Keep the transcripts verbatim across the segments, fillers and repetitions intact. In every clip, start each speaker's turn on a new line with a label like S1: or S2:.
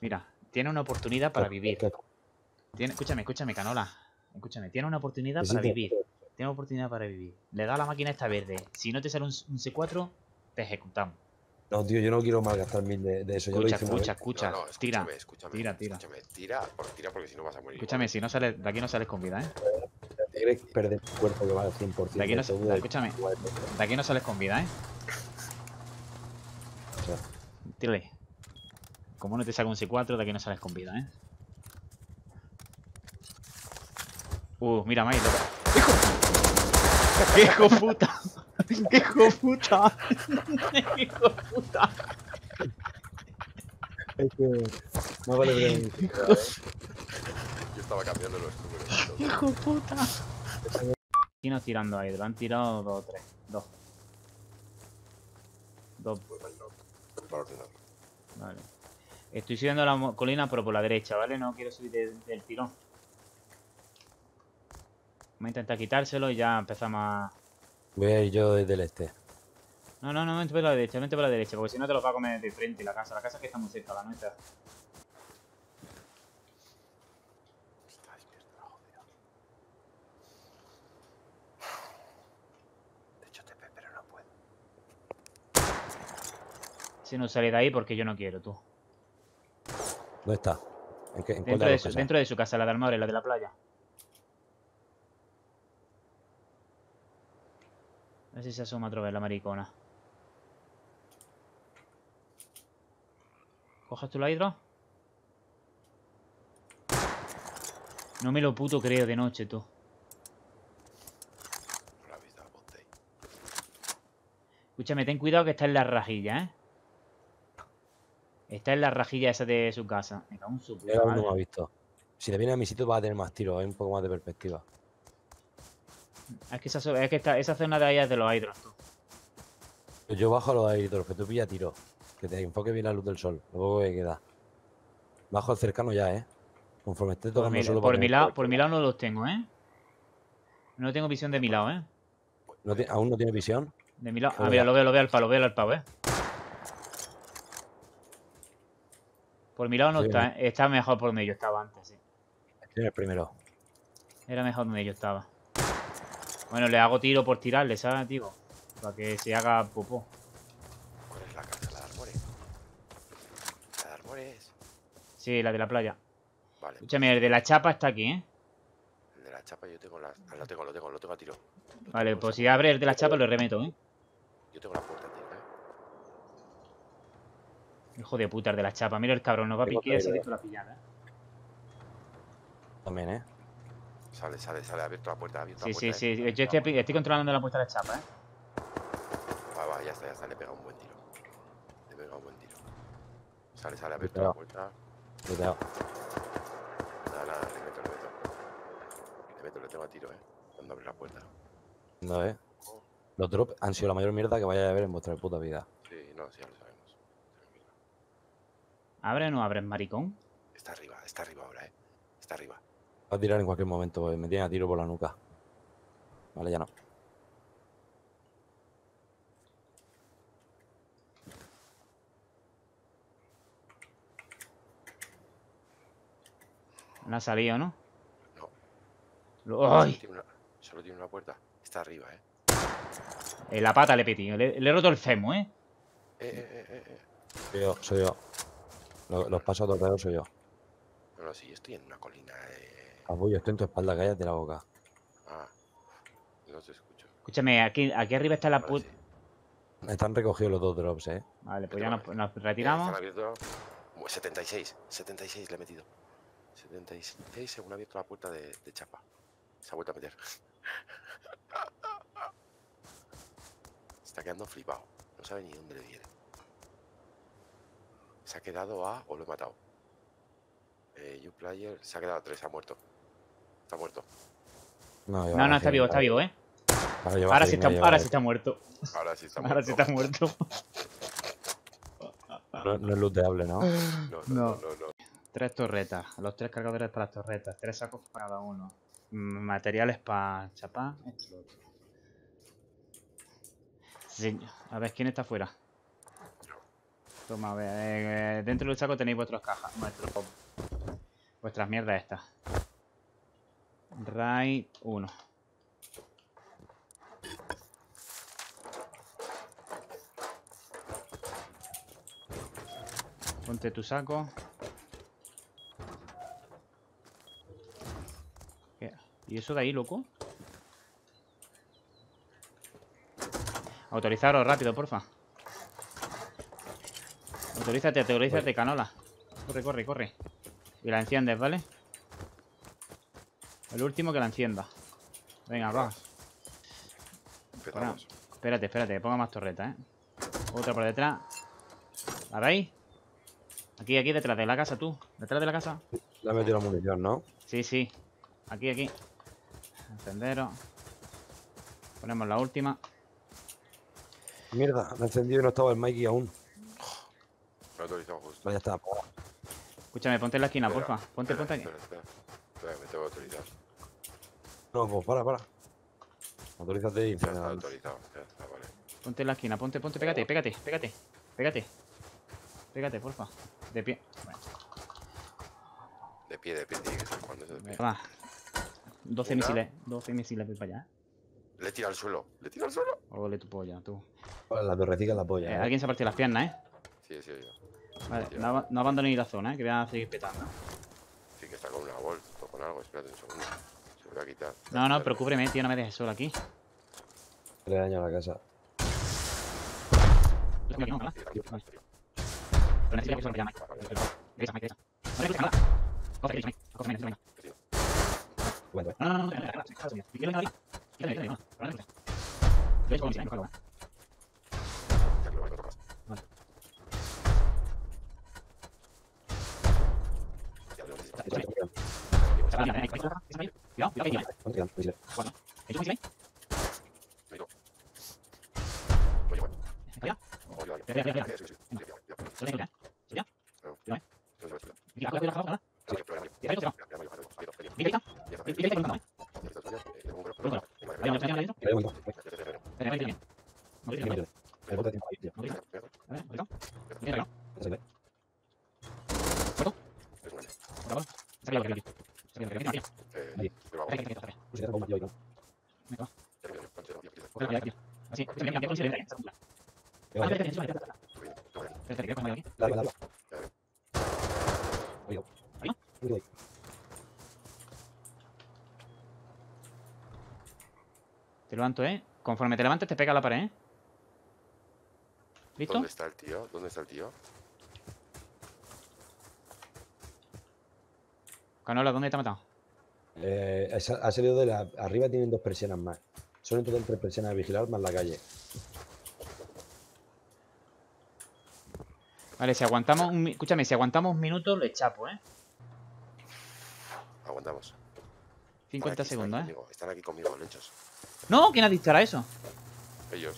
S1: Mira, tiene una oportunidad para vivir. Tiene, escúchame, escúchame, Canola. Escúchame, tiene una oportunidad para vivir. Tiene una oportunidad para vivir. Le da a la máquina esta verde. Si no te sale un, un C cuatro, te ejecutamos.
S2: No, tío, yo no quiero malgastar mil de, de eso.
S1: Escucha,
S2: Ya lo
S1: escucha,
S2: hice
S1: escucha.
S3: No, no,
S1: Tira,
S3: escúchame, escúchame.
S1: tira, tira.
S3: Escúchame, tira, por, tira porque si no vas a morir.
S1: Escúchame,
S3: igual,
S1: si no sales, de aquí no sales con vida, ¿eh?
S2: ¿Quieres perder tu cuerpo que vale al cien por
S1: De
S2: ciento?
S1: aquí no, de, escúchame, de aquí no sales con vida, ¿eh?
S2: O sea,
S1: tírale. Como no te saca un C cuatro, de aquí no sales con vida, ¿eh? Uh, mira, Mike. ¡Hijo! ¡Qué hijo puta! ¡Qué hijo puta! ¡Qué hijo puta!
S2: es que no vale ver.
S3: Yo estaba cambiando los números.
S1: ¡Hijo puta! Aquí nos tirando ahí, lo han tirado dos o tres. Dos. Dos.
S3: Para ordenar.
S1: Vale. Estoy subiendo la colina, pero por la derecha, ¿vale? No quiero subir de, del tirón. Voy a intentar quitárselo y ya empezamos a...
S2: Voy a ir yo desde el este.
S1: No, no, no, vente por la derecha, vente por la derecha, porque si no te lo va a comer de frente la casa. La casa que está muy cerca, la nuestra.
S3: Está despierto, joder. De hecho, te pero no puedo.
S1: Si no sale de ahí porque yo no quiero, tú.
S2: ¿Dónde está? ¿En qué, en
S1: Dentro de, su, dentro de su casa, la de Almore, la de la playa. A ver si se asoma otra vez la maricona. ¿Cojas tú la hidro? No me lo puto creo de noche, tú.
S3: No la habéis dado, ponte.
S1: Escúchame, ten cuidado que está en la rajilla, ¿eh? Está en la rajilla esa de su casa. Me cago en su puta
S2: Él aún
S1: madre.
S2: no me ha visto. Si le viene a mi sitio va a tener más tiros, hay un poco más de perspectiva.
S1: Es que esa, es que esta, esa zona de ahí es de los hidros, tú.
S2: Yo bajo a los aerodromes, que tú pilla tiro. Que te enfoque bien la luz del sol, lo poco que queda. Bajo al cercano ya, ¿eh? Conforme esté
S1: Por,
S2: tocando
S1: mi,
S2: solo
S1: por,
S2: para
S1: mi
S2: que-
S1: lado, por mi lado no los tengo, ¿eh? No tengo visión de mi lado, ¿eh?
S2: ¿No ti- ¿Aún no tiene visión?
S1: De mi lado. Ah,
S2: Joder.
S1: mira, lo veo, lo veo al palo, lo veo al pavo, ¿eh? Por mi lado no
S2: Sí,
S1: está, ¿eh? Está mejor por donde yo estaba antes, sí.
S2: Tiene el primero.
S1: Era mejor donde yo estaba. Bueno, le hago tiro por tirarle, ¿sabes, tío? Para que se haga popó.
S3: ¿Cuál es la casa? ¿La de Armores? ¿La de Armores?
S1: Sí, la de la playa.
S3: Vale.
S1: Escúchame, el de la chapa está aquí, ¿eh?
S3: El de la chapa yo tengo la... ah, lo tengo, lo tengo, lo tengo a tiro. Lo
S1: Vale,
S3: tengo,
S1: pues
S3: lo
S1: si
S3: tengo.
S1: abre el de la chapa lo remeto, ¿eh?
S3: Yo tengo la puerta, tío, ¿eh?
S1: Hijo de puta, el de la chapa. Mira el cabrón, nos va a
S2: Tengo
S1: piquear
S2: que
S1: si
S2: ir,
S1: esto la pillada, ¿eh?
S2: También, ¿eh?
S3: Sale, sale, sale. Ha abierto la puerta, ha abierto
S1: Sí,
S3: la
S1: sí,
S3: puerta.
S1: sí.
S3: ¿eh?
S1: Yo estoy, estoy controlando la puerta de la chapa, ¿eh?
S3: Va, va, ya está, ya está. Le he pegado un buen tiro. Le he pegado un buen tiro. Sale, sale, ha abierto
S2: Cuidado.
S3: la puerta.
S2: Cuidado.
S3: Nada, nada, le meto, le meto. Le meto, le tengo a tiro, ¿eh? Cuando abre la puerta.
S2: No, ¿eh? Los drops han sido la mayor mierda que vaya a ver en vuestra puta vida.
S3: Sí, no, sí, ya lo sabemos. Tranquilo.
S1: ¿Abre o no abre, maricón?
S3: Está arriba, está arriba ahora, ¿eh? Está arriba.
S2: Va a tirar en cualquier momento, porque me tiene a tiro por la nuca. Vale, ya no.
S1: No ha salido, ¿no?
S3: No.
S1: Lo-
S3: Solo
S1: ¡Ay!
S3: tiene, una, solo tiene una puerta. Está arriba, ¿eh?
S1: En la pata le he petido. Le, le he roto el femo, ¿eh?
S3: Eh, eh, eh, eh, eh.
S2: Soy yo, soy yo. Los, los pasos a torpedo soy yo.
S3: No, no, sí, yo estoy en una colina, eh.
S2: Capullo, estoy en tu espalda, cállate la boca.
S3: Ah. No te escucho.
S1: Escúchame, aquí, aquí arriba está la
S3: Ahora
S1: puta...
S3: sí.
S2: Están recogidos los dos drops, ¿eh?
S1: Vale, pues
S3: Vete
S1: ya
S3: por
S1: nos,
S3: ahí.
S1: nos
S3: Eh,
S1: retiramos.
S3: están abiertos. Buah, setenta y seis. setenta y seis le he metido. setenta y seis según ha abierto la puerta de, de chapa. Se ha vuelto a meter. Está quedando flipado. No sabe ni dónde le viene. Se ha quedado a... o lo he matado. Eh, you player. Se ha quedado a tres. Se ha muerto. Está muerto.
S2: No,
S1: No, no, está vivo, está vivo, ¿eh? Ahora sí está, ahora sí está muerto.
S3: Ahora sí está
S1: Ahora
S3: muerto.
S1: sí está muerto.
S2: No, no es looteable, ¿no?
S3: No, no, no, no, no.
S1: Tres torretas. Los tres cargadores para las torretas. Tres sacos para cada uno. Mm, Materiales para chapar. Esto, lo otro. Sí. A ver, ¿quién está afuera? Toma, a ver. Eh, dentro del saco tenéis vuestras cajas. Vuestro, vuestras mierdas estas. Raid uno. Ponte tu saco. ¿Qué? ¿Y eso de ahí, loco? Autorizaros rápido, porfa. Autorízate, autorízate, canola. Corre, corre, corre. Y la enciendes, ¿vale? El último que la encienda. Venga, va.
S3: Empezamos.
S1: Espérate, espérate, que ponga más torreta, ¿eh? Otra por detrás. ¿La veis? Aquí, aquí, detrás de la casa, tú. Detrás de la casa.
S2: Le ha metido la munición, ¿no?
S1: Sí, sí. Aquí, aquí. Encenderos. Ponemos la última.
S2: Mierda, me he encendido y no estaba el Mikey aún.
S3: Me he autorizado justo.
S2: Vale, ya está.
S1: Escúchame, ponte en la esquina,
S3: Espera,
S1: porfa. Ponte,
S3: espera,
S1: ponte aquí.
S3: Espera, espera. Espera, me tengo que autorizar.
S2: No, pues para, para. Autorízate y
S3: Ya está
S2: enciende.
S3: autorizado. Ya está, vale.
S1: Ponte en la esquina, ponte, ponte, pégate, pégate, pégate. Pégate. Pégate, porfa. De pie. Bueno,
S3: De pie, de pie, tiene que ser cuando es de pie.
S1: va. doce
S3: Una.
S1: misiles. doce misiles voy para allá.
S3: Le tira al suelo. Le tira al suelo.
S1: Ole tu polla, tú.
S2: Vale, la torrecita en la polla.
S1: Eh,
S2: ¿eh?
S1: alguien se ha partido las piernas, ¿eh?
S3: Sí, sí, yo.
S1: Vale,
S3: Tío.
S1: no, ab- no abandonéis la zona, ¿eh? Que voy a seguir petando.
S3: Sí que está con una bolt o con algo. Espérate un segundo. Se me va a quitar.
S1: No, no, pero cúbreme, tío, no me dejes solo aquí.
S2: Le daño a la casa. Bueno,
S1: No, no, no, no, no, no, Te levanto, ¿eh? Conforme te levantes te pega a la pared, ¿eh? ¿Listo?
S3: ¿Dónde está el tío? ¿Dónde está el tío?
S1: Canola, ¿dónde te ha matado?
S2: Eh, esa- ha salido de la. Arriba tienen dos persianas más. Son en total tres persianas de vigilar más la calle.
S1: Vale, si aguantamos un... mi- Escúchame, si aguantamos un minuto le chapo, ¿eh?
S3: Aguantamos.
S1: cincuenta
S3: Están aquí,
S1: segundos,
S3: están
S1: ¿eh?
S3: aquí conmigo, Están aquí conmigo, lechos.
S1: ¡No! ¿Quién ha disparado eso?
S3: Ellos.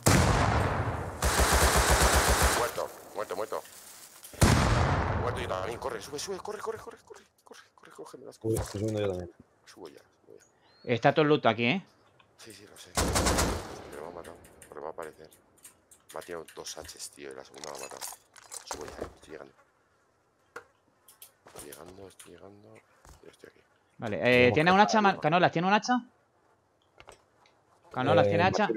S3: Muerto, muerto, muerto. Muerto yo también. Corre, sube, sube, corre, corre, corre, corre, corre, corre, cógeme las
S2: Uy,
S3: cosas.
S2: estoy subiendo yo también.
S3: Subo ya, subo ya.
S1: Está todo el loot aquí, ¿eh?
S3: Sí, sí, lo sé. Pero me ha matado. Pero va a aparecer. Me ha tirado dos H's, tío, y la segunda me ha matado. Subo ya, eh, estoy llegando. Estoy llegando, estoy llegando. Yo estoy aquí.
S1: Vale, eh, ¿tiene un hacha? Ma- Canolas, ¿tiene un hacha? Canolas,
S2: Eh,
S1: ¿tiene hacha?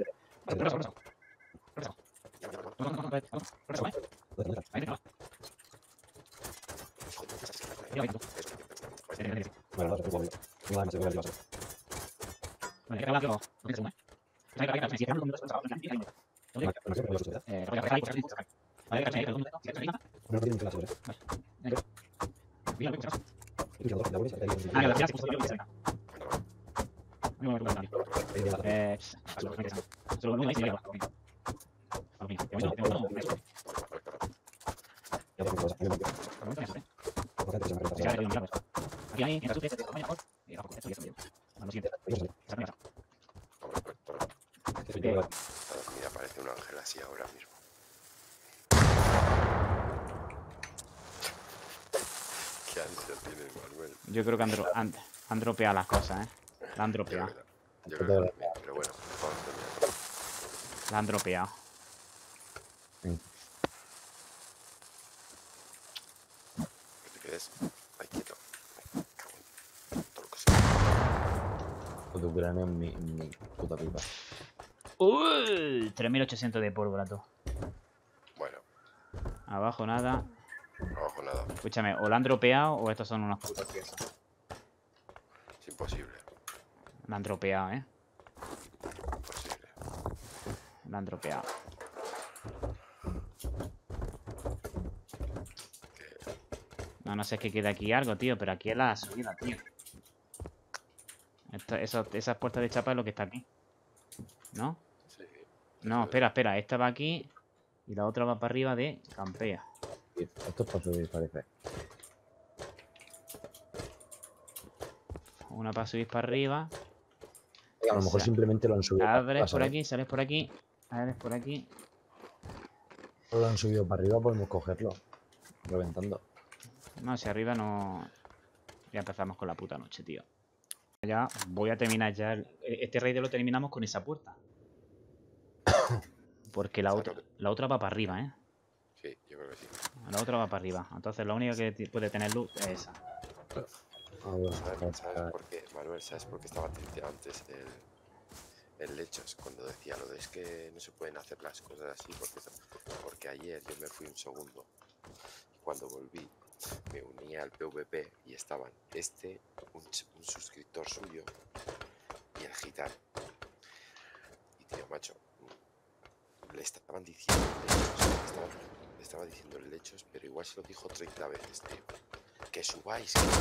S2: Bueno, vas a hacer no más, no más. No tienen que la sobre.
S1: Eh,
S2: Ya tengo cosas.
S3: Mira, parece un ángel así ahora mismo. Qué ansia tiene Manuel.
S1: yo creo que han, dro- han- han dropeado las cosas, ¿eh? La han
S3: Yo creo
S1: dropeado.
S3: que- yo creo que también, pero bueno, vamos a terminar.
S1: La han dropeado.
S3: ¿ves? Ahí quieto. Me cago en todo lo que sea.
S2: Con tu cráneo en mi, en mi puta pipa.
S1: Uy, tres mil ochocientos de pólvora, tú.
S3: Bueno,
S1: Abajo nada.
S3: abajo nada.
S1: Escúchame, o la han dropeado o estos son unos putos piezas.
S3: Es imposible.
S1: La han dropeado, ¿eh?
S3: Imposible.
S1: La han dropeado. No, no sé, es que queda aquí algo, tío, pero aquí es la subida, tío. Esto, eso, esas puertas de chapa es lo que está aquí. ¿No?
S3: Sí.
S1: No, espera, espera. Esta va aquí y la otra va para arriba de campea.
S2: Esto es para subir, parece.
S1: Una para subir para arriba.
S2: A lo mejor
S1: Esa.
S2: simplemente lo han subido.
S1: Abres por
S2: ¿sabes?
S1: aquí, sales por aquí. Abres por aquí.
S2: Lo han subido para arriba, podemos cogerlo. Reventando.
S1: No, si arriba no... Ya empezamos con la puta noche, tío. Ya voy a terminar ya. el- Este raid lo terminamos con esa puerta. Porque la otra, la otra va para arriba, ¿eh?
S3: Sí, yo creo que sí.
S1: La otra va para arriba. Entonces la única que ti- puede tener luz es esa.
S2: Ah, bueno,
S3: ¿Sabes, ¿sabes
S2: ah,
S3: por qué, Manuel? ¿Sabes por qué estaba triste antes el, el Lechos? Cuando decía lo de es que no se pueden hacer las cosas así. Porque, porque ayer yo me fui un segundo. Cuando volví, me uní al P V P y estaban este, un, ch- un suscriptor suyo y el gitano. Y tío, macho, mm, le estaban diciendo lechos, le estaban, le estaba diciendo lechos, pero igual se lo dijo treinta veces, tío. Que subáis, que,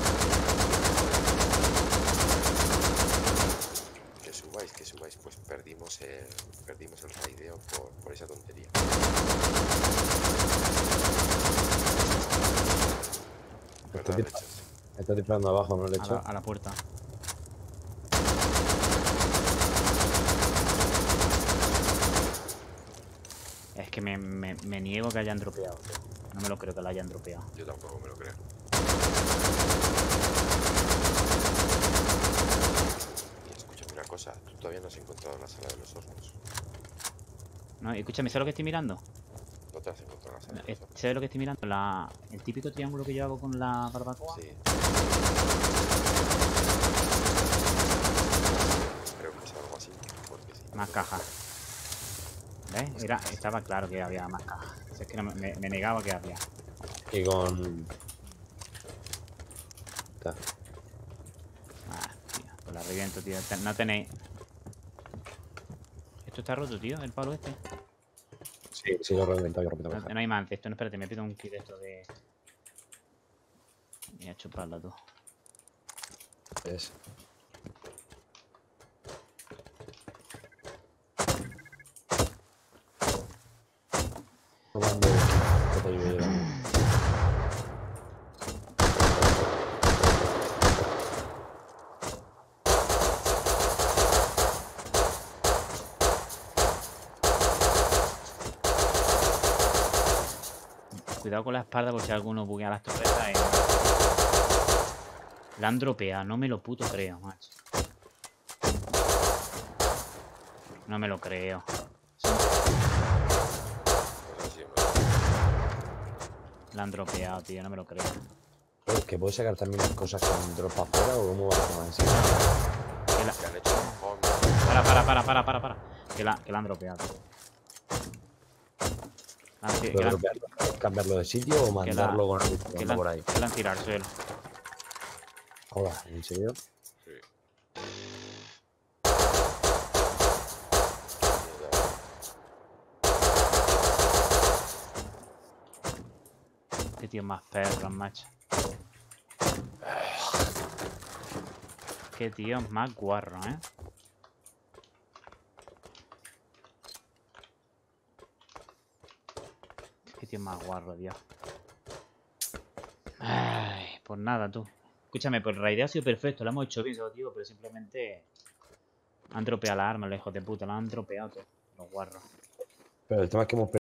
S3: que subáis, que subáis. Pues perdimos el, perdimos el raideo por, por esa tontería. ¿Verdad,
S2: Estoy,
S3: lechos?
S2: estoy disparando abajo, ¿no,
S1: A la,
S2: Lecho?
S1: a la puerta. Es que me, me, me niego que hayan dropeado, tío. No me lo creo que la hayan dropeado.
S3: Yo tampoco me lo creo. Y escúchame una cosa, tú todavía no has encontrado la sala de los hornos.
S1: No, escúchame, ¿sabes lo que estoy mirando?
S3: No te has encontrado la sala de los hornos.
S1: ¿Sabes lo que estoy mirando? La, el típico triángulo que yo hago con la barbacoa.
S3: Sí. Creo que es algo así. Porque sí.
S1: Más cajas. ¿Ves? Era, estaba claro que había más cajas. O sea, es que no, me, me negaba que había.
S2: Y con... Está.
S1: Ah, tío, pues la reviento, tío. Te- No tenéis... Esto está roto, tío, el palo este.
S2: Sí, sí, lo he reventado, yo repito.
S1: No, no hay más de esto, no, espérate, me pido un kit de esto de... Voy a chuparla tú.
S2: Es... Tomando... que te ayude yo.
S1: Cuidado con la espalda por si alguno buguea las torretas. Y... La han dropeado, no me lo puto creo, macho. No me lo creo.
S3: Pues así, ¿no?
S1: La han dropeado, tío, no me lo creo.
S2: Pero, ¿que puedes sacar también las cosas con drop afuera o cómo va a tomar en serio?
S1: Que la...
S3: Que han hecho un mojón.
S1: Para, para, para, para, para, para. Que la, que la han dropeado, tío. La han, ti- que
S2: ¿Puedo
S1: la han-
S2: dropearlo? ¿Cambiarlo de sitio o mandarlo con el
S1: que la han-
S2: por ahí?
S1: que la han tirado al suelo.
S2: Joder, ¿en serio?
S3: Sí.
S1: Qué tío más perros, macho. Qué tío más guarro, ¿eh? Qué tío más guarro, Dios. Ay, pues nada, tú. Escúchame, pues el raideo ha sido perfecto, lo hemos hecho bien, se lo digo, pero simplemente han dropeado las armas, los hijos de puta, lo han dropeado todo, los guarros.
S2: Pero el tema es que hemos